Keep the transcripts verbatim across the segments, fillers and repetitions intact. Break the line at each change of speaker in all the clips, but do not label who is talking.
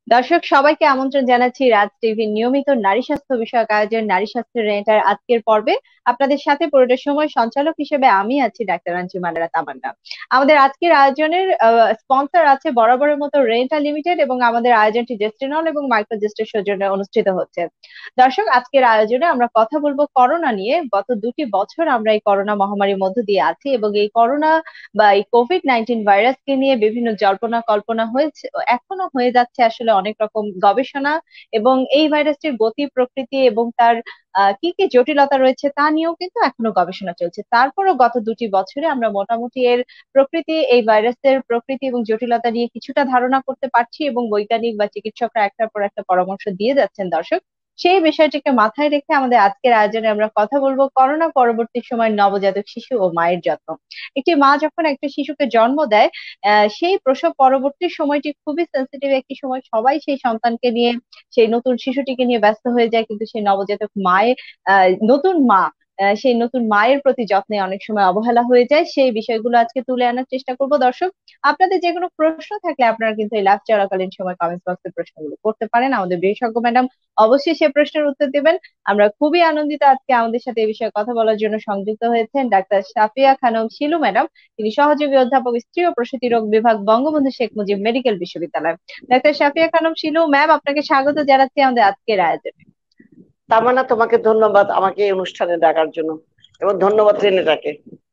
দর্শক সবাইকে আমন্ত্রণ জানাচ্ছি রাজ টিভির নিয়মিত নারী স্বাস্থ্য বিষয়ক আয়োজন নারী স্বাস্থ্য রেন্টার আজকের পর্বে। আপনাদের সাথে পুরোটা সময় সঞ্চালক হিসেবে আমি আছি ডাক্তার আঞ্জুমানারা তামান্না। আমাদের আজকের আয়োজনের স্পন্সর আছে বরাবরের মতো রেন্টা লিমিটেড, এবং আমাদের আয়োজনটি জেস্টিনল এবং মাইক্রোজেস্টের সৌজন্যে অনুষ্ঠিত হচ্ছে। দর্শক, আজকের আয়োজনে আমরা কথা বলবো করোনা নিয়ে। গত দুটি বছর আমরা এই করোনা মহামারীর মধ্য দিয়ে আছি, এবং এই করোনা বা এই কোভিড নাইন্টিন ভাইরাসকে নিয়ে বিভিন্ন জল্পনা কল্পনা হয়েছে, এখনো হয়ে যাচ্ছে আসলে অনেক রকম গবেষণা। এবং এই ভাইরাসটির গতি প্রকৃতি এবং তার আহ, কি কি জটিলতা রয়েছে তা নিয়েও কিন্তু এখনো গবেষণা চলছে। তারপরও গত দুটি বছরে আমরা মোটামুটি এর প্রকৃতি, এই ভাইরাসের প্রকৃতি এবং জটিলতা নিয়ে কিছুটা ধারণা করতে পারছি, এবং বৈজ্ঞানিক বা চিকিৎসকরা একটার পর একটা পরামর্শ দিয়ে যাচ্ছেন। দর্শক, সেই বিষয়টিকে মাথায় রেখে আমাদের আজকের আয়োজনে আমরা কথা বলবো করোনা পরবর্তী সময় নবজাতক শিশু ও মায়ের যত্ন। একটি মা যখন একটা শিশুকে জন্ম দেয়, আহ, সেই প্রসব পরবর্তী সময়টি খুবই সেন্সিটিভ একটি সময়। সবাই সেই সন্তানকে নিয়ে, সেই নতুন শিশুটিকে নিয়ে ব্যস্ত হয়ে যায়, কিন্তু সেই নবজাতক মায়ের, আহ, নতুন মা, আহ, সেই নতুন মায়ের প্রতি যত্নে অনেক সময় অবহেলা হয়ে যায়। সেই বিষয়গুলো আজকে তুলে আনার চেষ্টা করব। দর্শক, আপনাদের যে কোনো প্রশ্ন থাকলে আপনারা কিন্তু এই লাইভ চলাকালীন সময় কমেন্ট বক্সে প্রশ্নগুলো করতে পারেন। আমাদের বিশেষজ্ঞ ম্যাডাম অবশ্যই সে প্রশ্নের উত্তর দেবেন। আমরা খুবই আনন্দিত আজকে আমাদের সাথে এই বিষয়ে কথা বলার জন্য সংযুক্ত হয়েছেন ডাক্তার সাফিয়া খানম শিলু ম্যাডাম। তিনি সহযোগী অধ্যাপক, স্ত্রী ও প্রসূতি রোগ বিভাগ, বঙ্গবন্ধু শেখ মুজিব মেডিকেল বিশ্ববিদ্যালয়। ডাক্তার সাফিয়া খানম শিলু ম্যাম, আপনাকে স্বাগত জানাচ্ছি আমাদের আজকের আয়োজনে।
তামান্না, তোমাকে ধন্যবাদ আমাকে এই অনুষ্ঠানে ডাকার জন্য, এবং ধন্যবাদ ট্রেনেটাকে।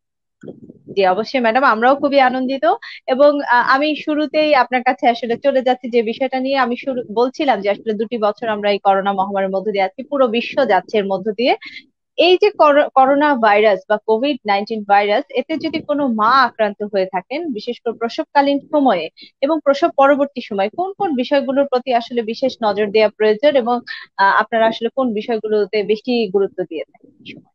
জি অবশ্যই ম্যাডাম, আমরাও খুবই আনন্দিত। এবং আহ, আমি শুরুতেই আপনার কাছে আসলে চলে যাচ্ছি যে বিষয়টা নিয়ে আমি শুরু বলছিলাম, যে আসলে দুটি বছর আমরা এই করোনা মহামারীর মধ্য দিয়ে আছি, পুরো বিশ্ব যাচ্ছে এর মধ্য দিয়ে। এই যে করো- করোনা ভাইরাস বা কোভিড নাইন্টিন ভাইরাস, এতে যদি কোনো মা আক্রান্ত হয়ে থাকেন, বিশেষ করে প্রসবকালীন সময়ে এবং প্রসব পরবর্তী সময়, কোন কোন বিষয়গুলোর প্রতি আসলে বিশেষ নজর দেওয়া প্রয়োজন, এবং আহ, আপনারা আসলে কোন বিষয়গুলোতে বেশি গুরুত্ব দিয়ে থাকেন এই সময়?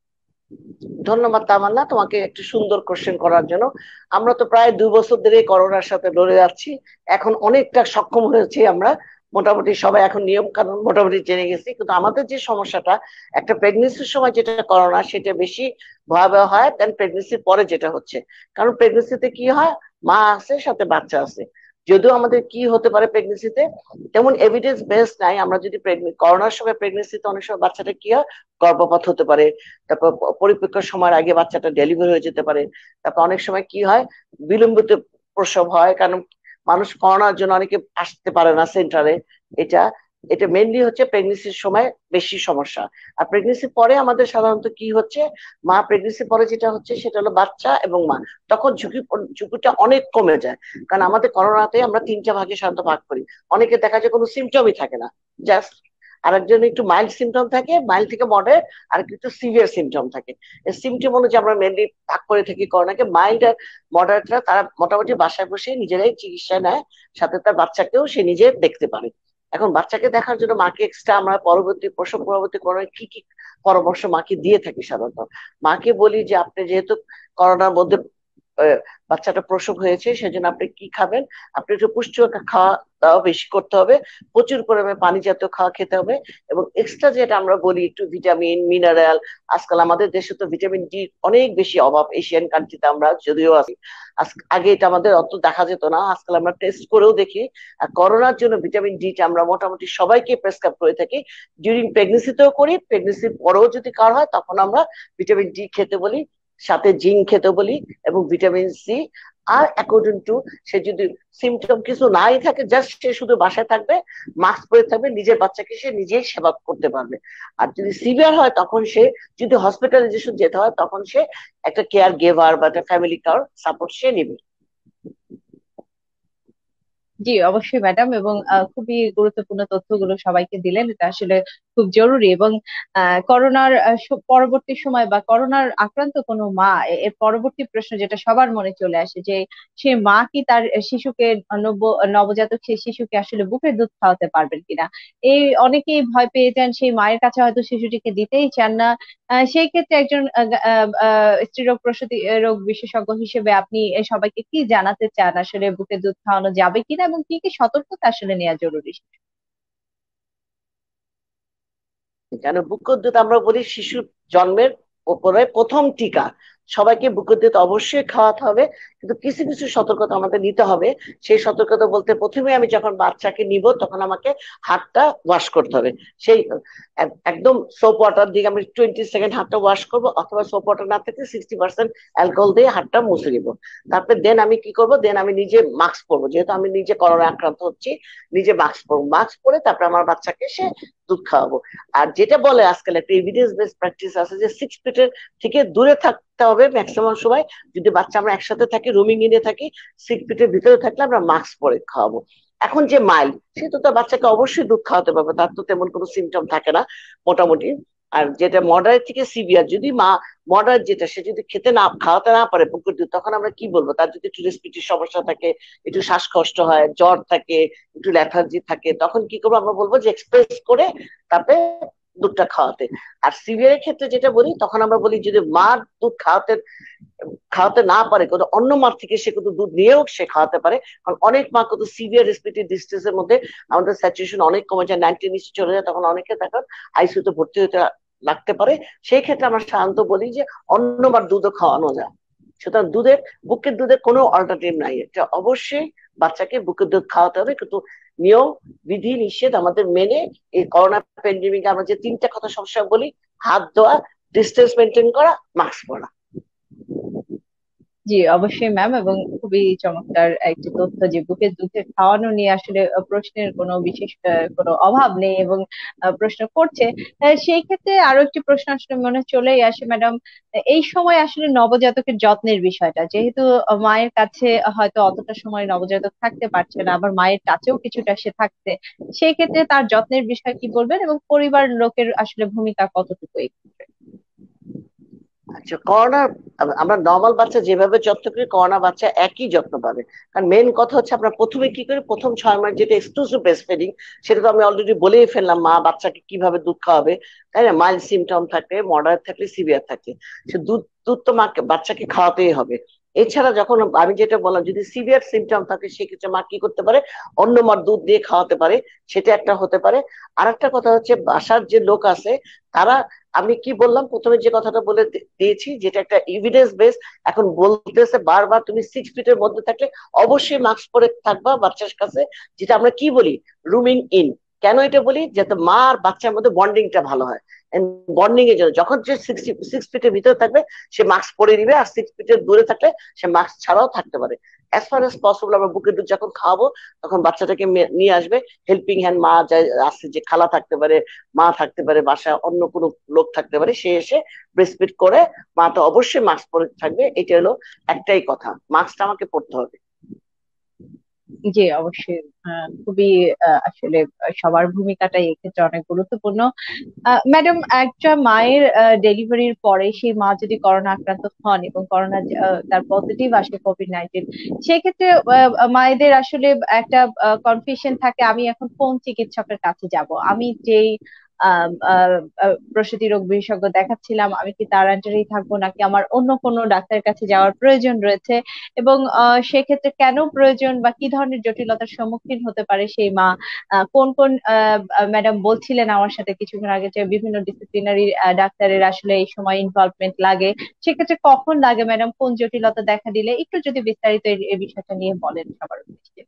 ধন্যবাদ তামান্না, তোমাকে একটু সুন্দর কোশ্চেন করার জন্য। আমরা তো প্রায় দুই বছর ধরে করোনার সাথে লড়ে যাচ্ছি। এখন অনেকটা সক্ষম হয়েছি আমরা। মোটামুটি সবাই এখন নিয়ম কানুন মোটামুটি জেনে গেছি, কিন্তু আমাদের যে সমস্যাটা, একটা প্রেগনেন্সির সময় যেটা করোনা, সেটা বেশি ভয়াবহ হয় দেন প্রেগনেন্সির পরে যেটা হচ্ছে। কারণ প্রেগনেন্সিতে কি হয়, মা আছে সাথে বাচ্চা আছে। যদিও আমাদের কি হতে পারে প্রেগনেন্সিতে তেমন এভিডেন্স বেস নাই। আমরা যদি করোনার সময় প্রেগনেন্সিতে অনেক সময় বাচ্চাটা কি হয়, গর্ভপাত হতে পারে। তারপর পরিপক্ক সময়ের আগে বাচ্চাটা ডেলিভারি হয়ে যেতে পারে। তারপর অনেক সময় কি হয়, বিলম্বিত প্রসব হয়, কারণ মানুষ করোনার জন্য অনেকে আসতে পারে না সেন্টারে। এটা এটা মেনলি হচ্ছে প্রেগনেন্সির সময় বেশি সমস্যা। আর প্রেগনেন্সির পরে আমাদের সাধারণত কি হচ্ছে, মা প্রেগনেন্সির পরে যেটা হচ্ছে সেটা হলো বাচ্চা এবং মা, তখন ঝুঁকি ঝুঁকিটা অনেক কমে যায়। কারণ আমাদের করোনাতে আমরা তিনটা ভাগে সাধারণত ভাগ করি। অনেকে দেখা যায় কোনো সিমটমই থাকে না, জাস্ট। আরেকজন একটু মাইল্ড সিমটম থাকে, মাইল্ড থেকে মডারেট, আর একটু সিভিয়ার সিমটম থাকে। এই সিমটম অনুযায়ী আমরা মেনলি ভাগ করে থাকি করোনাকে। মাইল্ড আর মডারেটরা তারা মোটামুটি বাসায় বসে নিজেরাই চিকিৎসা নেয়, সাথে তার বাচ্চাকেও সে নিজে দেখতে পারে। এখন বাচ্চাকে দেখার জন্য মাকে এক্সট্রা আমরা পরবর্তী প্রসব পরবর্তী করোনায় কি কি পরামর্শ মাকে দিয়ে থাকি সাধারণত। মাকে বলি যে আপনি যেহেতু করোনার মধ্যে আহ, বাচ্চাটা প্রসব হয়েছে, সেজন্য আপনি কি খাবেন, আপনি একটু পুষ্টিকর খাওয়া দাওয়া বেশি করতে হবে, প্রচুর পরিমাণে পানি জাতীয় খাওয়া খেতে হবে। এবং এক্সট্রা যেটা আমরা বলি একটু ভিটামিন মিনারেল। আজকাল আমাদের দেশে তো ভিটামিন ডি অনেক বেশি অভাব, এশিয়ান কান্ট্রিতে আমরা যদিও আছি। আগে এটা আমাদের অত দেখা যেত না, আজকাল আমরা টেস্ট করেও দেখি। আর করোনার জন্য ভিটামিন ডিটা আমরা মোটামুটি সবাইকে প্রেসক্রাইব করে থাকি। ডিউরিং প্রেগনেন্সিতেও করি, প্রেগনেন্সির পরেও যদি কার হয় তখন আমরা ভিটামিন ডি খেতে বলি, সাথে জিঙ্ক খেতে বলি, এবং ভিটামিন সি। আর অ্যাকর্ডিং টু, সে যদি সিমটম কিছু নাই থাকে, জাস্ট সে শুধু বাসায় থাকবে, মাস্ক পরে থাকবে, নিজের বাচ্চাকে সে নিজেই সেবা করতে পারবে। আর যদি সিভিয়ার হয় তখন সে, যদি হসপিটালাইজেশন যেতে হয় তখন সে একটা কেয়ার গেভার বা একটা ফ্যামিলি কার সাপোর্ট সে নেবে।
জি অবশ্যই ম্যাডাম, এবং আহ, খুবই গুরুত্বপূর্ণ তথ্যগুলো সবাইকে দিলেন। এটা আসলে খুব জরুরি। এবং আহ, করোনার আহ, স- পরবর্তী সময় বা করোনার আক্রান্ত কোনো মা, এ- এর পরবর্তী প্রশ্ন যেটা সবার মনে চলে আসে, যে সে মা কি তার শিশুকে, নব নবজাতক সেই শিশুকে আসলে বুকের দুধ খাওয়াতে পারবেন কিনা। এই অনেকেই ভয় পেয়ে যান, সেই মায়ের কাছে হয়তো শিশুটিকে দিতেই চান না। আহ, সেই ক্ষেত্রে একজন আহ, আহ, আহ, স্ত্রীরোগ প্রসূতি আহ, রোগ বিশেষজ্ঞ হিসেবে আপনি এ সবাইকে কি জানাতে চান, আসলে বুকের দুধ খাওয়ানো যাবে কিনা এবং কি কি সতর্কতা আসলে নেওয়া জরুরি?
কেন বুকদুত আমরা বলি শিশুর জন্মের উপরে প্রথম টিকা। সবাইকে বুকের দুধ অবশ্যই খাওয়াতে হবে, কিন্তু কিছু কিছু সতর্কতা আমাদের নিতে হবে। সেই সতর্কতা বলতে প্রথমে আমি যখন বাচ্চাকে নিব তখন আমাকে হাতটা ওয়াশ করতে হবে। সেই একদম সোপ ওয়াটার দিয়ে আমি টোয়েন্টি সেকেন্ড হাতটা ওয়াশ করবো, অথবা সোপ ওয়াটার না থাকলে সিক্সটি পার্সেন্ট অ্যালকোহল দিয়ে হাতটা মুছে দিব। তারপরে দেন আমি কি করবো, দেন আমি নিজে মাস্ক পরবো, যেহেতু আমি নিজে করোনা আক্রান্ত হচ্ছি, নিজে মাস্ক পরবো। মাস্ক পরে তারপরে আমার বাচ্চাকে সে দুধ খাওয়াবো। আর যেটা বলে আজকাল একটা এভিডেন্স বেস প্র্যাকটিস আছে যে সিক্স ফিটের থেকে দূরে থাকতে হবে ম্যাক্সিমাম সময়। যদি বাচ্চা আমরা একসাথে থাকি, রুমিং ইনে থাকি, সিক্স ফিটের ভিতরে থাকলে আমরা মাস্ক পরে খাওয়াবো। এখন যে মাইল্ড, সে তো তার বাচ্চাকে অবশ্যই দুধ খাওয়াতে পারবে, তার তো তেমন কোনো সিমটম থাকে না মোটামুটি। আর যেটা মডারেট থেকে সিভিয়ার, যদি মা মডারেট যেটা, সে যদি খেতে না খাওয়াতে না পারে পুকুর দুধ, তখন আমরা কি বলবো, তার যদি একটু রেসপিরেটরির সমস্যা থাকে, একটু শ্বাসকষ্ট হয়, জ্বর থাকে, একটু ল্যাথার্জি থাকে, তখন কি করবো, আমরা বলবো যে এক্সপ্রেস করে তারপরে দুধটা খাওয়াতে। আর সিভিয়ারের ক্ষেত্রে যেটা বলি, তখন আমরা বলি যদি মা দুধ খাওয়াতে খাওয়াতে না পারে, কিন্তু অন্য মার থেকে সে কিন্তু দুধ নিয়েও সে খাওয়াতে পারে। কারণ অনেক মা কিন্তু সিভিয়ার রেসপিরেটরি ডিস্ট্রেসের মধ্যে আমাদের স্যাচুরেশন অনেক কমে যায়, নাইনটি নিচে চলে যায়, তখন অনেকে তখন আইসিইউতে ভর্তি হতে লাগতে পারে। সেই ক্ষেত্রে আমরা সাধারণত বলি যে অন্যবার দুধও খাওয়ানো যায়। সুতরাং দুধের বুকের দুধের কোনো অল্টারনেটিভ নাই, এটা অবশ্যই বাচ্চাকে বুকের দুধ খাওয়াতে হবে, কিন্তু নিয়ম বিধি নিষেধ আমাদের মেনে। এই করোনা প্যান্ডেমিক আমরা যে তিনটা কথা সবসময় বলি, হাত ধোয়া, ডিস্টেন্স মেনটেন করা, মাস্ক পরা।
জি অবশ্যই ম্যাম, এবং খুবই চমৎকার একটি তথ্য যে বুকের দুধে খাওয়ানো নিয়ে আসলে প্রশ্নের কোনো বিশেষ আহ, কোনো অভাব নেই, এবং আহ, প্রশ্ন করছে। আহ, সেই ক্ষেত্রে আরো একটি প্রশ্ন আসলে মনে চলেই আসে ম্যাডাম, এই সময় আসলে নবজাতকের যত্নের বিষয়টা, যেহেতু আহ, মায়ের কাছে হয়তো অতটা সময় নবজাতক থাকতে পারছে না, আবার মায়ের কাছেও কিছুটা সে থাকছে, সেই ক্ষেত্রে তার যত্নের বিষয় কি বলবেন, এবং পরিবার লোকের আসলে ভূমিকা কতটুকু এই ক্ষেত্রে?
আচ্ছা, করোনা আমরা নর্মাল বাচ্চা যেভাবে যত্ন করি, করোনা বাচ্চা একই যত্ন পাবে। কারণ মেন কথা হচ্ছে আমরা প্রথমে কি করি, প্রথম ছয় মাস যেটা এক্সক্লুসিভ ব্রেস্ট ফিডিং, সেটা তো আমি অলরেডি বলেই ফেললাম, মা বাচ্চাকে কিভাবে দুধ খাওয়াবে, তাই না? মাইল্ড সিমটম থাকলে, মডারেট থাকলে, সিভিয়ার থাকলে, সে দুধ দুধ তো মাকে বাচ্চাকে খাওয়াতেই হবে। এছাড়া যখন আমি যেটা বললাম, যদি সিভিয়ার সিমটম থাকে, সেক্ষেত্রে মা কি করতে পারে, অন্য মার দুধ দিয়ে খাওয়াতে পারে, সেটা একটা হতে পারে। আর একটা কথা হচ্ছে, বাসার যে লোক আছে তারা, আমি কি বললাম প্রথমে যে কথাটা বলে দিয়েছি, যেটা একটা এভিডেন্স বেস, এখন বলতেছে বারবার তুমি সিক্স ফিটের মধ্যে থাকলে অবশ্যই মাস্ক পরে থাকবা বাচ্চার কাছে। যেটা আমরা কি বলি, রুমিং ইন। কেন এটা বলি, যাতে মা আর বাচ্চার মধ্যে বন্ডিংটা ভালো হয়। বন্ডিং এর জন্য যখন যে সিক্সটি সিক্স ফিটের ভিতরে থাকবে সে মাস্ক পরে নিবে, আর সিক্স ফিটের দূরে থাকলে সে মাস্ক ছাড়াও থাকতে পারে। অ্যাজ ফার এজ পসিবল আমরা বুকের দুধ যখন খাওয়াবো, তখন বাচ্চাটাকে নিয়ে আসবে হেল্পিং হ্যান্ড, মা যাই আছে, যে খালা থাকতে পারে, মা থাকতে পারে, বাসায় অন্য কোনো লোক থাকতে পারে, সে এসে ব্রেস্টফিড করে। মা তো অবশ্যই মাস্ক পরে থাকবে, এটা হলো একটাই কথা, মাস্কটা আমাকে পরতে হবে।
জি অবশ্যই। আহ, খুবই আহ, আসলে সবার ভূমিকাটাই এক্ষেত্রে অনেক গুরুত্বপূর্ণ। ম্যাডাম, একটা মায়ের ডেলিভারির পরে সেই মা যদি করোনা আক্রান্ত হন এবং করোনা তার পজিটিভ আসে কোভিড নাইন্টিন, সেক্ষেত্রে আহ, মায়েদের আসলে একটা কনফিউশন থাকে, আমি এখন কোন চিকিৎসকের কাছে যাব, আমি যেই আহ, আহ, আহ, প্রসূতি রোগ বিশেষজ্ঞ দেখাচ্ছিলাম, আমি কি তার আন্ডারেই থাকবো, নাকি আমার অন্য কোনো ডাক্তারের কাছে যাওয়ার প্রয়োজন রয়েছে, এবং আহ, সেক্ষেত্রে কেন প্রয়োজন, বা কি ধরনের জটিলতার সম্মুখীন হতে পারে সেই মা। আহ, কোন কোন ম্যাডাম বলছিলেন আমার সাথে কিছুক্ষণ আগে যে বিভিন্ন ডিসিপ্লিনারি ডাক্তারের আসলে এই সময় ইনভলভমেন্ট লাগে, সেক্ষেত্রে কখন লাগে ম্যাডাম, কোন জটিলতা দেখা দিলে, একটু যদি বিস্তারিত এই এই বিষয়টা নিয়ে বলেন সবার উদ্দেশ্যে।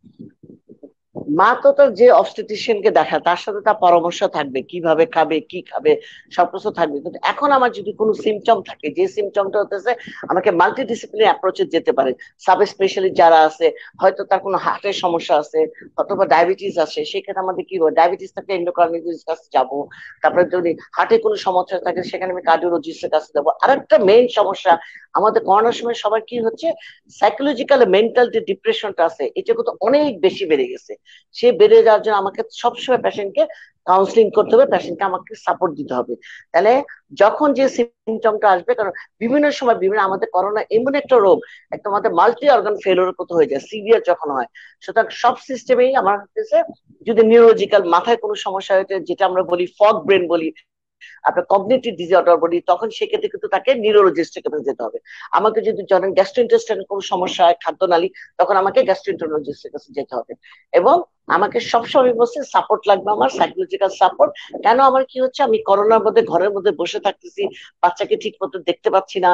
মা তো তার যে অবস্টেট্রিশিয়ানকে দেখায় তার সাথে তার পরামর্শ থাকবে, কিভাবে খাবে, কি খাবে, সবকিছু থাকবে। কিন্তু এখন আমার যদি কোনো সিমটম থাকে, যে সিমটমটা হতেছে, আমাকে মাল্টি ডিসিপ্লিন অ্যাপ্রোচে যেতে পারে। সাব স্পেশালিস্ট যারা আছে, হয়তো তার কোনো হার্টের সমস্যা আছে, অথবা ডায়াবেটিস আছে, সেক্ষেত্রে আমাদের কি হবে, ডায়াবেটিস থাকলে এন্ডোক্রাইনোলজিস্ট কাছে যাবো। তারপরে যদি হার্টে কোনো সমস্যা থাকে, সেখানে আমি কার্ডিওলজিস্টের কাছে যাবো। আর একটা মেইন সমস্যা আমাদের করোনার সময় সবার কি হচ্ছে, সাইকোলজিক্যাল মেন্টাল যে ডিপ্রেশনটা আছে, এটা কিন্তু অনেক বেশি বেড়ে গেছে। সে বেড়ে যাওয়ার জন্য আমাকে সবসময় পেশেন্টকে কাউন্সিলিং করতে হবে, পেশেন্টকে আমাকে সাপোর্ট দিতে হবে। তাহলে যখন যে সিমটমটা আসবে, কারণ বিভিন্ন সময় বিভিন্ন, আমাদের করোনা এমন একটা রোগ, একটা আমাদের মাল্টি অর্গান ফেলোর কত হয়ে যায় সিভিয়ার যখন হয়। সুতরাং সব সিস্টেমেই আমার হচ্ছে, যদি নিউরোলজিক্যাল মাথায় কোনো সমস্যা হয়েছে, যেটা আমরা বলি ফগ ব্রেন বলি, আপনার কগনিটিভ ডিসঅর্ডার বলি, তখন সেক্ষেত্রে কিন্তু তাকে নিউরোলজিস্টের কাছে যেতে হবে। আমাকে যদি ধরেন গ্যাস্ট্রোইন্টেস্টাইনাল কোনো সমস্যা হয়, খাদ্যনালী, তখন আমাকে গ্যাস্ট্রোইন্টেরোলজিস্টের কাছে যেতে হবে। এবং আমাকে সবসময় বলছে সাপোর্ট লাগবে, আমার সাইকোলজিক্যাল সাপোর্ট। কেন আমার কি হচ্ছে, আমি করোনার মধ্যে ঘরের মধ্যে বসে থাকতেছি, বাচ্চাকে ঠিক মতো দেখতে পাচ্ছি না,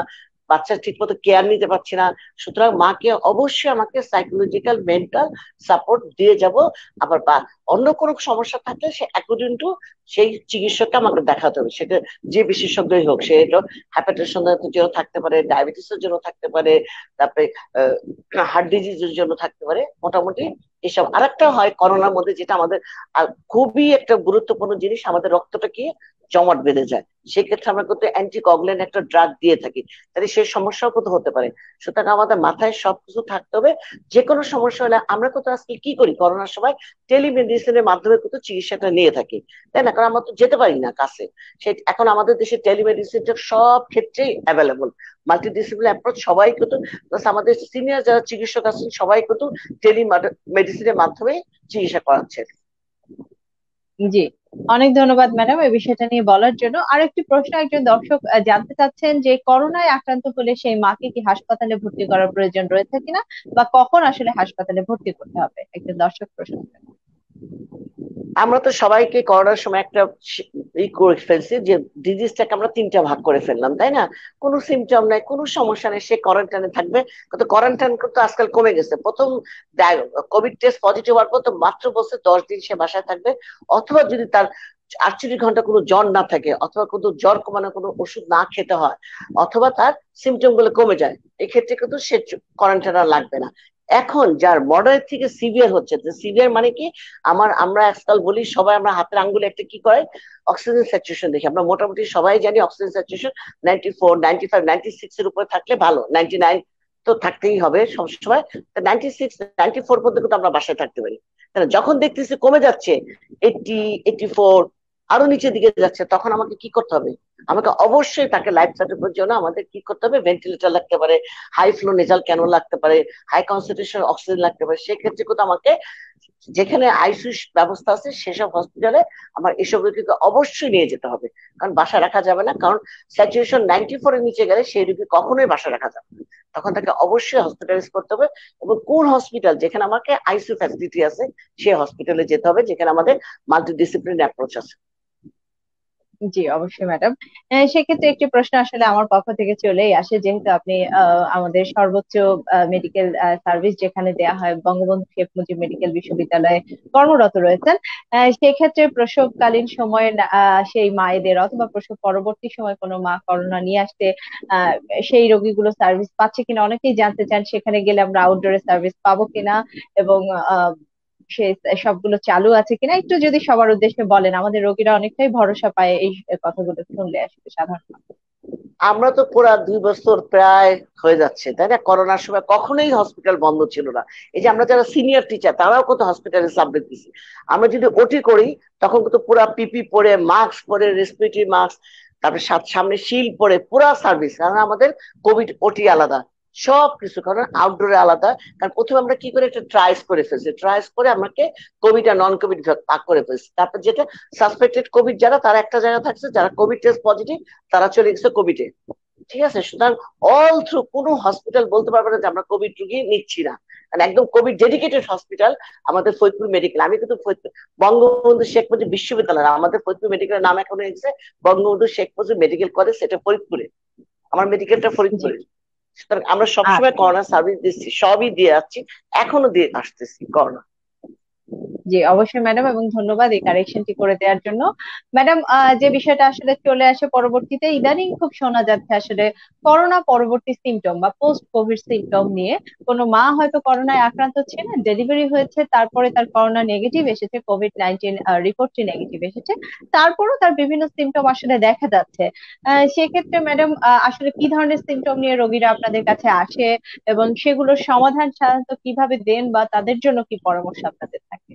বাচ্চা ঠিক মতো কেয়ার নিতে পারছি না। সুতরাং মাকে অবশ্যই আমাকে সাইকোলজিক্যাল মেন্টাল সাপোর্ট দিয়ে যাব। আবার বা অন্য কোনো সমস্যা থাকলে সে অ্যাকর্ডিং টু সেই চিকিৎসককে আমাকে দেখাতে হবে, সেটা যে বিশেষজ্ঞই হোক। সে এটা হাইপারটেনশনের জন্য থাকতে পারে, ডায়াবেটিসের জন্য থাকতে পারে, তারপরে হার্ট ডিজিজের জন্য থাকতে পারে, মোটামুটি এসব। আরেকটা হয় করোনার মধ্যে যেটা আমাদের খুবই একটা গুরুত্বপূর্ণ জিনিস, আমাদের রক্তটা কি জমাট বেঁধে যায়। সেক্ষেত্রে আমরা কিন্তু অ্যান্টিকগুলেন্ট একটা ড্রাগ দিয়ে থাকি, তাহলে সেই সমস্যাও কিন্তু হতে পারে। সুতরাং আমাদের মাথায় সবকিছু থাকতে হবে। যে কোনো সমস্যা হলে আমরা কিন্তু আজকে কি করি, করোনার সময় টেলিমেডিসিনের মাধ্যমে কিন্তু চিকিৎসাটা নিয়ে থাকি, তাই না? কারণ আমরা তো যেতে পারি না কাছে। সে এখন আমাদের দেশে টেলিমেডিসিনটা সব ক্ষেত্রেই অ্যাভেলেবল, মাল্টিডিসিপ্লিনারি অ্যাপ্রোচ সবাই কিন্তু, আমাদের সিনিয়র যারা চিকিৎসক আছেন সবাই কিন্তু টেলিমেডিসিনের মাধ্যমে চিকিৎসা করাচ্ছে।
জি, অনেক ধন্যবাদ ম্যাডাম এই বিষয়টা নিয়ে বলার জন্য। আরেকটি প্রশ্ন একজন দর্শক জানতে চাচ্ছেন যে করোনায় আক্রান্ত হলে সেই মাকে কি হাসপাতালে ভর্তি করার প্রয়োজন রয়েছে কিনা, বা কখন আসলে হাসপাতালে ভর্তি করতে হবে, একজন দর্শক প্রশ্ন।
আমরা তো সবাইকে করোনার সময় একটা ই করে ফেলছি যে ডিজিজটাকে আমরা তিনটা ভাগ করে ফেললাম, তাই না? কোনো সিমটম নাই, কোনো সমস্যা নেই, সে কোয়ারেন্টাইনে থাকবে। কিন্তু কোয়ারেন্টাইন কিন্তু আজকাল কমে গেছে। প্রথম কোভিড টেস্ট পজিটিভ হওয়ার পর তো মাত্র বলছে দশ দিন সে বাসায় থাকবে, অথবা যদি তার আটচল্লিশ ঘন্টা কোনো জ্বর না থাকে, অথবা কিন্তু জ্বর কমানোর কোনো ওষুধ না খেতে হয়, অথবা তার সিমটম গুলো কমে যায়, এক্ষেত্রে কিন্তু সে কোয়ারেন্টাইন আর লাগবে না। এখন যার মডারেট থেকে সিভিয়ার হচ্ছে, সিভিয়ার মানে কি, আমার আমরা আজকাল বলি সবাই, আমরা হাতের আঙ্গুলে একটা কি করে অক্সিজেন স্যাচুরেশন দেখি। আমরা মোটামুটি সবাই জানি oxygen saturation ninety four ninety five ninety six এর উপরে থাকলে ভালো, নাইনটি নাইন তো থাকতেই হবে সবসময়। নাইনটি সিক্স নাইনটি ফোর পর্যন্ত কিন্তু আমরা বাসায় থাকতে পারি। যখন দেখতেছি কমে যাচ্ছে এইটি এইটি ফোর আরো নিচের দিকে যাচ্ছে, তখন আমাকে কি করতে হবে? আমাকে অবশ্যই তাকে লাইফ সাপোর্টের জন্য আমাদের কি করতে হবে, ভেন্টিলেটর লাগতে পারে, হাই ফ্লো নেজাল ক্যানুলা লাগতে পারে, হাই কনসেন্ট্রেশন অক্সিজেন লাগতে পারে। সেক্ষেত্রে কিন্তু আমাকে যেখানে আইসিইউ ব্যবস্থা আছে সেসব হসপিটালে আমার এসব রোগীকে অবশ্যই নিয়ে যেতে হবে, কারণ বাসা রাখা যাবে না। কারণ স্যাচুরেশন নাইনটি ফোর এর নিচে গেলে সেই রোগী কখনোই বাসা রাখা যাবে না, তখন তাকে অবশ্যই হসপিটালাইজ করতে হবে। এবং কোন হসপিটাল যেখানে আমাকে আইসিইউ ফ্যাসিলিটি আছে সেই হসপিটালে যেতে হবে, যেখানে আমাদের মাল্টিডিসিপ্লিন অ্যাপ্রোচ আছে।
জি অবশ্যই ম্যাডাম। সেক্ষেত্রে একটি প্রশ্ন আসলে আমার পক্ষ থেকে চলেই আসে, যেহেতু আপনি আমাদের সর্বোচ্চ মেডিকেল সার্ভিস যেখানে দেয়া হয় বঙ্গবন্ধু শেখ মুজিব মেডিকেল বিশ্ববিদ্যালয়ে কর্মরত রয়েছেন, সেক্ষেত্রে প্রসবকালীন সময়ে সেই মায়েদের অথবা প্রসব পরবর্তী সময় কোনো মা করোনা নিয়ে আসতে আহ সেই রোগীগুলো সার্ভিস পাচ্ছে কিনা অনেকেই জানতে চান। সেখানে গেলে আমরা আউটডোরে সার্ভিস পাবো কিনা, এবং আহ সে সবগুলো চালু আছে কিনা, একটু যদি সবার উদ্দেশ্যে বলেন, আমাদের রোগীরা অনেকটাই ভরসা পায় এই কথাগুলো শুনলে আসলে সাধারণত।
আমরা তো পুরা দুই বছর প্রায় হয়ে যাচ্ছে, তাই না? করোনার সময় কখনোই হসপিটাল বন্ধ ছিল না। এই যে আমরা যারা সিনিয়র টিচার তারাও কত হসপিটালে সাবমিট দিছি। আমরা যদি ওটি করি তখন কিন্তু পুরা পিপি পরে, মাস্ক পরে, রেসপিরেটরি মাস্ক, তারপরে সামনে শিল্ড পরে পুরা সার্ভিস। কারণ আমাদের কোভিড ওটি আলাদা, সব কিছু, কারণ আউটডোরে আলাদা। কারণ প্রথমে আমরা কি করে একটা ট্রাইস করে ফেলছি, ট্রাইস করে আমাকে কোভিড আর নন কোভিড ভাগ করে ফেলছি। তারপর যেটা সাসপেক্টেড কোভিড যারা, তারা একটা জায়গা থাকছে, যারা কোভিড টেস্ট পজিটিভ তারা চলে গেছে কোভিডে। ঠিক আছে? সুতরাং অল থ্রু কোনো হসপিটাল বলতে পারবে না যে আমরা কোভিড রুগী নিচ্ছি না, কারণ একদম কোভিড ডেডিকেটেড হসপিটাল আমাদের ফরিদপুর মেডিকেল। আমি কিন্তু বঙ্গবন্ধু শেখ মুজিব বিশ্ববিদ্যালয়, আমাদের ফরিদপুর মেডিকেলের নাম এখন হয়েছে বঙ্গবন্ধু শেখ মুজিব মেডিকেল কলেজ, সেটা ফরিদপুরে, আমার মেডিকেলটা ফরিদপুরে। সুতরাং আমরা সবসময় করোনা সার্ভিস দিচ্ছি, সবই দিয়ে যাচ্ছি, এখনো দিয়ে আসতেছি করোনা।
জি অবশ্যই ম্যাডাম, এবং ধন্যবাদ এই কারেকশনটি করে দেওয়ার জন্য। ম্যাডাম, যে বিষয়টা আসলে চলে আসে পরবর্তীতে, ইদানিং খুব শোনা যাচ্ছে আসলে করোনা পরবর্তী সিমটম বা পোস্ট কোভিড সিমটম নিয়ে। কোনো মা হয়তো করোনায় আক্রান্ত ছিলেন, ডেলিভারি হয়েছে, তারপরে তার করোনা নেগেটিভ এসেছে, কোভিড নাইনটিন রিপোর্টটি নেগেটিভ এসেছে, তারপরও তার বিভিন্ন সিমটম আসলে দেখা যাচ্ছে। সেক্ষেত্রে ম্যাডাম আসলে কি ধরনের সিমটম নিয়ে রোগীরা আপনাদের কাছে আসে, এবং সেগুলোর সমাধান সাধারণত কিভাবে দেন, বা তাদের জন্য কি পরামর্শ আপনাদের থাকে?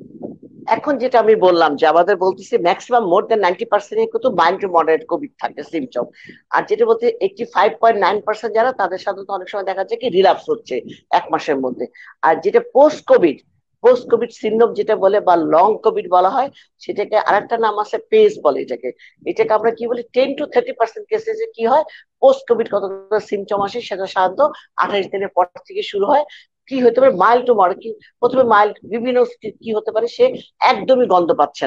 এখন যেটা আমি বললাম যে আমাদের বলতেছি maximum more than ninety percent কিন্তু মাইল্ড টু মডারেট কোভিড থাকে সিমটম। আর যেটা বলতে eighty five point nine percent যারা, তাদের সাধারণত অনেক সময় দেখা যায় কি রিল্যাপস হচ্ছে এক মাসের মধ্যে। আর যেটা post covid, post covid syndrome যেটা বলে বা লং কোভিড বলা হয়, সেটাকে আরেকটা নাম আছে পেস বলে এটাকে। এটাকে আমরা কি বলি, টেন টু থার্টি পার্সেন্ট কেসে যে কি হয় পোস্ট কোভিড কতটা সিমটম আসে, সেটা সাধারণত আঠাশ দিনের পর থেকে শুরু হয়। কি হতে পারে, মাইল্ড টু মডারেট। কি প্রথমে মাইল্ড, বিভিন্ন কি হতে পারে, সে একদমই গন্ধ পাচ্ছে না,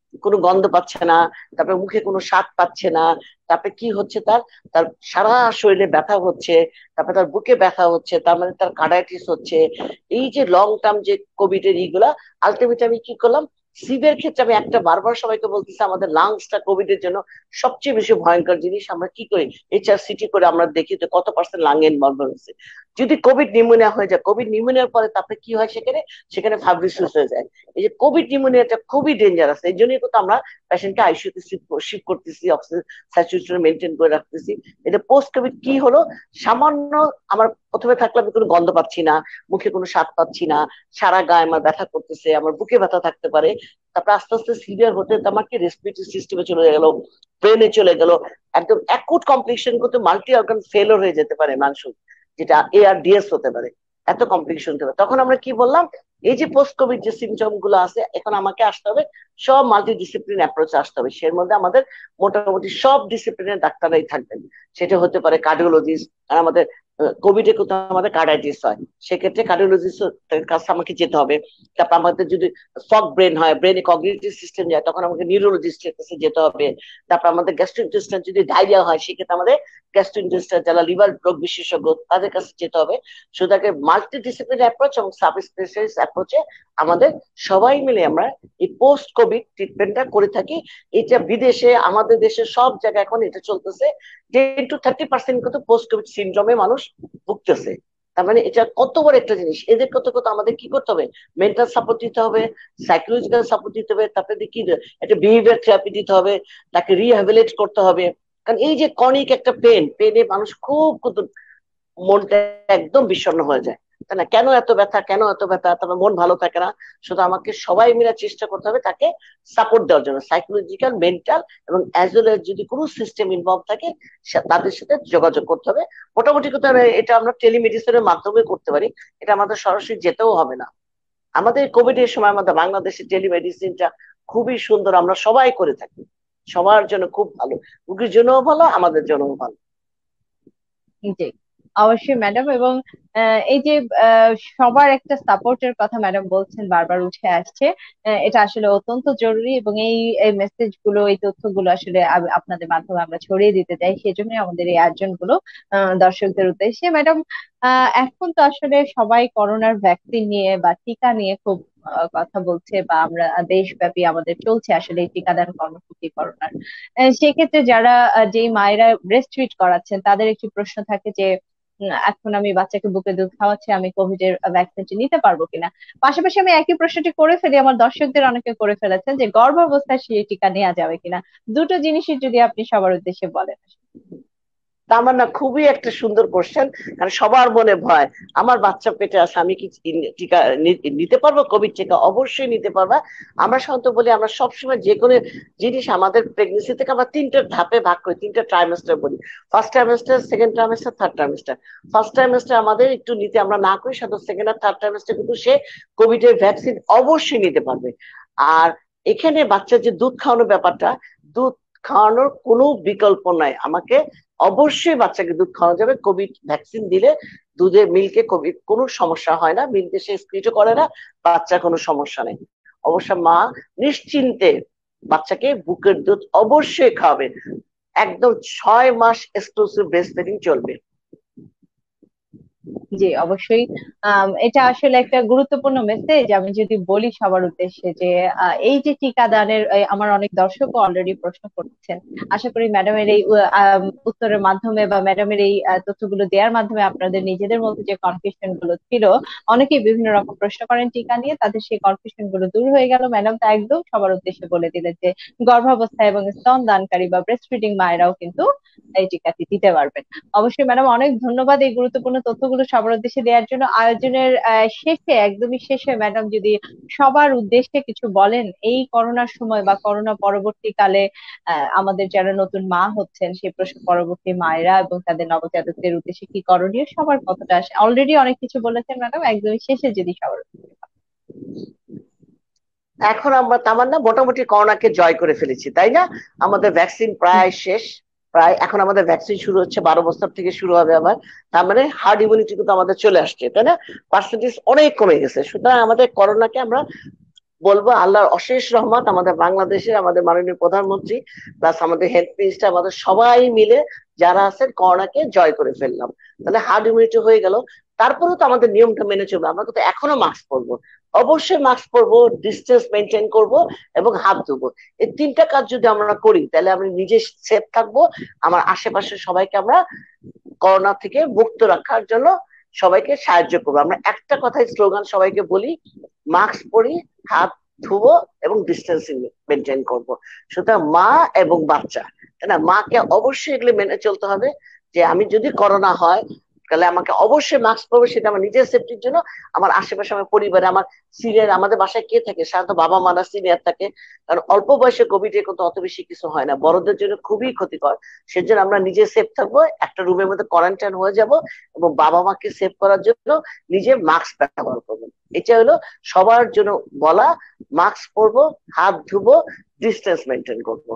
কোনো গন্ধ পাচ্ছে না, তারপরে মুখে কোনো স্বাদ পাচ্ছে না, তারপরে কি হচ্ছে তার তার সারা শরীরে ব্যথা হচ্ছে, তারপরে তার বুকে ব্যথা হচ্ছে, তার মানে তার কার্ডাইটিস হচ্ছে। এই যে লং টার্ম যে কোভিড এর এইগুলা, আলটিমেটলি আমি কি করলাম, সিভের ক্ষেত্রে আমি একটা বারবার সবাইকে বলতেছি আমাদের লাংসটা কোভিড এর জন্য সবচেয়ে বেশি ভয়ঙ্কর জিনিস। আমরা কি করি, এইচআরসিটি করে আমরা দেখি যে কত পার্সেন্ট লাং ইনভলভমেন্ট হচ্ছে। যদি কোভিড নিউমোনিয়া হয়ে যায়, কোভিড নিউমোনিয়ার পরে তারপরে কি হয়, সেখানে সেখানে ফাইব্রিসিস হয়ে যায়। এই যে কোভিড নিউমোনিয়াটা খুবই ডেঞ্জারাস, এই জন্যই কিন্তু আমরা পেশেন্টকে আইসিইউতে শিফট করতেছি, অক্সিজেন স্যাচুরেশন মেনটেন করে রাখতেছি। এটা পোস্ট কোভিড কি হলো, সামান্য আমার প্রথমে থাকলে আমি কোনো গন্ধ পাচ্ছি না, মুখে কোনো স্বাদ পাচ্ছি না, সারা গায়ে আমার ব্যথা করতেছে, আমার বুকে ব্যথা থাকতে পারে। তারপর আস্তে আস্তে সিভিয়ার হতে আমাকে রেসপিরেটরি সিস্টেমে চলে গেল, ব্রেনে চলে গেল, একদম অ্যাকুট কমপ্লিকেশন করতে মাল্টি অর্গান ফেলর হয়ে যেতে পারে মানুষ, যেটা এআরডিএস হতে পারে, এত কমপ্লিকেশন হতে পারে। তখন আমরা কি বললাম, এই যে পোস্ট কোভিড যে সিমটম গুলো আছে, এখন আমাকে আসতে হবে সব মাল্টি ডিসিপ্লিন অ্যাপ্রোচে আসতে হবে। সের মধ্যে আমাদের মোটামুটি সব ডিসিপ্লিনের ডাক্তাররাই থাকবেন। সেটা হতে পারে কার্ডিওলজিস্ট, আর আমাদের কোভিড এ কোথাও আমাদের কার্ডাইটিস হয়, সেক্ষেত্রে কার্ডিওলজিস্ট কাছে আমাকে যেতে হবে। তারপর আমাদের যদি ফগ ব্রেন হয়, ব্রেনে কগনিটিভ সিস্টেম যায়, তখন আমাকে নিউরোলজিস্টের কাছে যেতে হবে। তারপর আমাদের গ্যাস্ট্রোইন্টেস্টাইন যদি ডায়রিয়া হয়, সেক্ষেত্রে আমাদের গ্যাস্ট্রোইন্টেস্টাইন যারা লিভার রোগ বিশেষজ্ঞ তাদের কাছে যেতে হবে। সুতরাং মাল্টি ডিসিপ্লিন অ্যাপ্রোচ এবং সাব স্পেশালিস্ট অ্যাপ্রোচে আমাদের সবাই মিলে আমরা এই পোস্ট কোভিড ট্রিটমেন্টটা করে থাকি। এটা বিদেশে, আমাদের দেশে সব জায়গায় এখন এটা চলতেছে। টেন টু থার্টি পার্সেন্ট কিন্তু পোস্ট কোভিড সিনড্রোমে মানুষ ভুগতেছে। তার মানে এটা কত বড় একটা জিনিস। এদের কত কত আমাদের কি করতে হবে, মেন্টাল সাপোর্ট দিতে হবে, সাইকোলজিক্যাল সাপোর্ট দিতে হবে, তারপরে কি একটা বিহেভিয়ার থেরাপি দিতে হবে, তাকে রিহ্যাবিলিট করতে হবে। কারণ এই যে কনিক একটা পেন, পেনে মানুষ খুব মনটা একদম বিষণ্ণ হয়ে যায়, তাই না? কেন এত ব্যথা, কেন এত ব্যথা, তারপর মন ভালো থাকে না। শুধু আমাকে সবাই মিলে চেষ্টা করতে হবে তাকে সাপোর্ট দেওয়ার জন্য, সাইকোলজিক্যাল, মেন্টাল এবং অ্যাজ ওয়েল এজ যদি কোনো সিস্টেম ইনভলভ থাকে তাদের সাথে যোগাযোগ করতে হবে। মোটামুটি কথা এটা আমরা টেলিমেডিসিনের মাধ্যমে করতে পারি, এটা আমাদের সরাসরি যেতেও হবে না। আমাদের কোভিড এর সময় আমাদের বাংলাদেশের টেলিমেডিসিনটা খুবই সুন্দর, আমরা সবাই করে থাকি, সবার জন্য খুব ভালো, রোগীর জন্যও ভালো, আমাদের জন্যও ভালো।
জি, অবশ্যই ম্যাডাম। এবং আহ, এই যে আহ, সবার একটা সাপোর্টের কথা ম্যাডাম বলছেন, বারবার উঠে আসছে, আহ, এটা আসলে অত্যন্ত জরুরি। এবং এই এই মেসেজ গুলো, এই তথ্যগুলো আসলে আব- আপনাদের মাধ্যমে আমরা ছড়িয়ে দিতে চাই, সেজন্যই আমাদের এই আয়োজন গুলো আহ, দর্শকদের উদ্দেশ্যে। ম্যাডাম, আহ, এখন তো আসলে সবাই করোনার ভ্যাকসিন নিয়ে বা টিকা নিয়ে খুব আহ, কথা বলছে, বা আমরা দেশব্যাপী আমাদের চলছে আসলে এই টিকাদান কর্মসূচি করোনার। আহ, সেক্ষেত্রে যারা আহ, যেই মায়েরা ব্রেস্ট ফিড করাচ্ছেন, তাদের একটি প্রশ্ন থাকে যে উম, এখন আমি বাচ্চাকে বুকে দুধ খাওয়াচ্ছি, আমি কোভিড এর ভ্যাকসিনটি নিতে পারবো কিনা। পাশাপাশি আমি একই প্রশ্নটি করে ফেলি, আমার দর্শকদের অনেকে করে ফেলেছেন, যে গর্ভাবস্থায় সেই টিকা নেওয়া যাবে কিনা। দুটো জিনিসই যদি আপনি সবার উদ্দেশ্যে বলেন।
আমার না খুবই একটা সুন্দর কোশ্চেন, কারণ সবার মনে ভয়, আমার বাচ্চা পেটে আছে, আমি কি টিকা নিতে পারবো? কোভিড টিকা অবশ্যই নিতে পারবা। আমরা সাধারণত বলি, আমরা সবসময় যে কোনো জিনিস আমাদের প্রেগনেন্সি থেকে আমরা তিনটা ধাপে ভাগ করি, তিনটা ট্রাইমেস্টার বলি, first trimester, second trimester, third trimester. First trimester আমাদের একটু নিতে আমরা না করি, সাধারণত সেকেন্ড আর থার্ড ট্রাইমেস্টার কিন্তু সে কোভিড এর ভ্যাকসিন অবশ্যই নিতে পারবে। আর এখানে বাচ্চার যে দুধ খাওয়ানোর ব্যাপারটা, দুধ খাওয়ানোর কোনো বিকল্প নাই, আমাকে অবশ্যই বাচ্চাকে দুধ খাওয়ানো যাবে। কোভিড ভ্যাকসিন দিলে দুধে মিল্কে কোভিড কোনো সমস্যা হয় না, মিল্কে সে স্প্লিটও করে না, বাচ্চার কোনো সমস্যা নেই। অবশ্য মা নিশ্চিন্তে বাচ্চাকে বুকের দুধ অবশ্যই খাওয়াবে, একদম ছয় মাস এক্সক্লুসিভ ব্রেস্ট ফিডিং চলবে।
জি, অবশ্যই। আম, এটা আসলে একটা গুরুত্বপূর্ণ মেসেজ। আমি যদি বলি সবার উদ্দেশ্যে যে আহ, এই যে টিকাদানের, এই আমার অনেক দর্শক অলরেডি প্রশ্ন করছেন। আশা করি ম্যাডামের এই উ- আম, উত্তরের মাধ্যমে বা ম্যাডামের এই আহ, তথ্যগুলো দেওয়ার মাধ্যমে আপনাদের নিজেদের মধ্যে যে কনফিউশন গুলো ছিল, অনেকেই বিভিন্ন রকম প্রশ্ন করেন টিকা নিয়ে, তাদের সেই কনফিউশন গুলো দূর হয়ে গেল। ম্যাডাম তো একদম সবার উদ্দেশ্যে বলে দিলেন যে গর্ভাবস্থায় এবং স্তন দানকারী বা ব্রেস্ট ফিডিং মায়েরাও কিন্তু এই টিকাটি দিতে পারবেন। অবশ্যই ম্যাডাম, অনেক ধন্যবাদ এই গুরুত্বপূর্ণ তথ্যগুলো সবার উদ্দেশ্যে দেওয়ার জন্য। আয়োজনের আহ, শেষে, একদমই শেষে ম্যাডাম যদি সবার উদ্দেশ্যে কিছু বলেন, এই করোনার সময় বা করোনা পরবর্তীকালে আহ, আমাদের যারা নতুন মা হচ্ছেন, সেই প্রসব পরবর্তী মায়েরা এবং তাদের নবজাতকদের উদ্দেশ্যে কি করণীয়, সবার কতটা আসে, অলরেডি অনেক কিছু বলেছেন ম্যাডাম, একদমই শেষে যদি সবার উদ্দেশ্যে বলেন।
এখন আমরা তামান্না মোটামুটি করোনাকে জয় করে ফেলেছি, তাই না? আমাদের ভ্যাকসিন প্রায় শেষ, প্রায় এখন আমাদের ভ্যাকসিন শুরু হচ্ছে, বারো বছর থেকে শুরু হবে আবার। তার মানে হার্ড ইমিউনিটি কিন্তু আমাদের চলে আসছে, তাই না? পার্সেন্টেজ অনেক কমে গেছে। সুতরাং আমাদের করোনাকে আমরা বলবো আল্লাহর অশেষ রহমত, আমাদের বাংলাদেশের আমাদের মাননীয় প্রধানমন্ত্রী প্লাস আমাদের হেলথ মিনিস্টার, আমাদের সবাই মিলে যারা আছেন করোনাকে জয় করে ফেললাম। তাহলে হার্ড ইমিউনিটি হয়ে গেল। তারপরেও তো আমাদের নিয়মটা মেনে চলবে, আমরা কিন্তু এখনো মাস্ক পরবো, অবশ্যই মাস্ক পরবো, ডিস্টেন্স মেনটেন করব এবং হাত ধুবো। এই তিনটা কাজ যদি আমরা করি তাহলে আমি নিজে সেফ থাকবো, আমার আশেপাশে সবাইকে আমরা করোনা থেকে মুক্ত রাখার জন্য সবাইকে সাহায্য করবো। আমরা একটা কথাই স্লোগান সবাইকে বলি, মাস্ক পরি, হাত ধুবো এবং ডিস্টেন্সিং মেনটেন করবো। সুতরাং মা এবং বাচ্চা, তাই না, মাকে অবশ্যই এগুলো মেনে চলতে হবে যে আমি যদি করোনা হয় তাহলে আমাকে অবশ্যই মাস্ক পরবো, সেটা আমার নিজের সেফটির জন্য, আমার আশেপাশে আমার পরিবারে আমার সিনিয়র, আমাদের বাসায় কে থাকে সাধারণত বাবা মারা সিনিয়র থাকে, কারণ অল্প বয়সে কোভিড এ কিন্তু অত বেশি কিছু হয় না, বড়দের জন্য খুবই ক্ষতিকর। সেজন্য আমরা নিজে সেফ থাকবো, একটা রুমের মধ্যে কোয়ারেন্টাইন হয়ে যাব এবং বাবা মাকে সেভ করার জন্য নিজে মাস্ক ব্যবহার করবো। এটা হলো সবার জন্য বলা, মাস্ক পরবো, হাত ধুবো, ডিস্টেন্স মেনটেন করবো।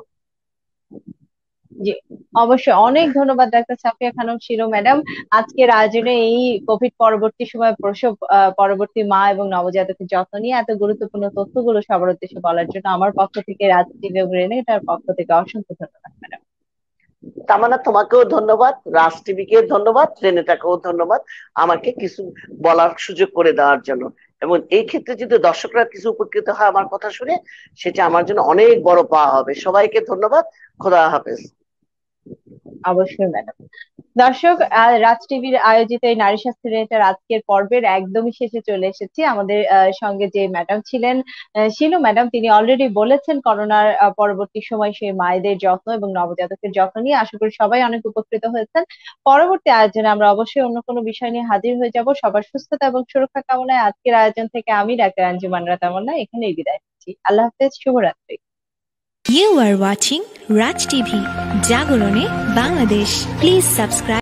জি, অবশ্যই অনেক ধন্যবাদ ডাক্তার সাফিয়া খানম শিরো ম্যাডাম, আজকের আয়োজনে এই কোভিড পরবর্তী সময় প্রসব আহ, পরবর্তী মা এবং নবজাতকের যত্ন নিয়ে এত গুরুত্বপূর্ণ তথ্যগুলো সবার উদ্দেশ্যে বলার জন্য আমার পক্ষ থেকে, রাজ টিভি এবং রেনেটার পক্ষ থেকে অসংখ্য ধন্যবাদ ম্যাডাম।
তামান্না, তোমাকেও ধন্যবাদ, রাজ টিভিকে ধন্যবাদ, রেনেটাকেও ধন্যবাদ আমাকে কিছু বলার সুযোগ করে দেওয়ার জন্য। এবং এই ক্ষেত্রে যদি দর্শকরা কিছু উপকৃত হয় আমার কথা শুনে, সেটা আমার জন্য অনেক বড় পাওয়া হবে। সবাইকে ধন্যবাদ, খোদা হাফেজ।
অবশ্যই ম্যাডাম। দর্শক, আহ, রাজ টিভির আয়োজিত এই নারী স্বাস্থ্য রিলেটেড আজকের পর্বের একদমই শেষে চলে এসেছি। আমাদের আহ, সঙ্গে যে ম্যাডাম ছিলেন, আহ, শিলু ম্যাডাম, তিনি অলরেডি বলেছেন করোনার আহ, পরবর্তী সময় সেই মায়েদের যত্ন এবং নবজাতকের যত্ন নিয়ে। আশা করি সবাই অনেক উপকৃত হয়েছেন। পরবর্তী আয়োজনে আমরা অবশ্যই অন্য কোনো বিষয় নিয়ে হাজির হয়ে যাব। সবার সুস্থতা এবং সুরক্ষা কামনায় আজকের আয়োজন থেকে আমি ডাক্তার আঞ্জুমান তামান্না এখানেই বিদায় নিচ্ছি। আল্লাহ হাফেজ, শুভরাত্রি।
You are watching Raj T V, Jagorone, Bangladesh. Please subscribe.